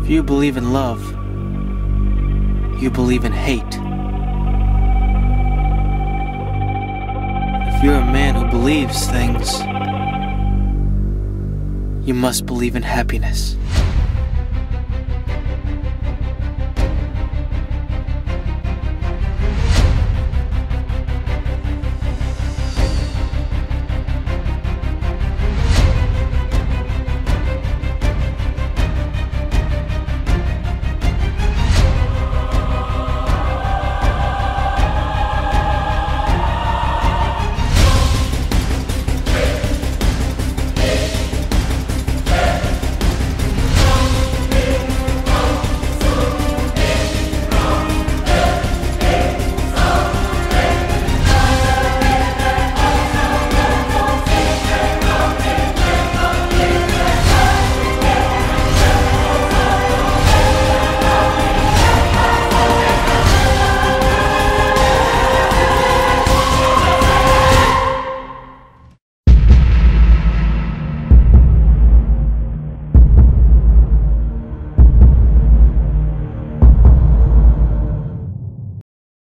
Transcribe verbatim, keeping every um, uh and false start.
If you believe in love, you believe in hate. If you're a man who believes things, you must believe in happiness.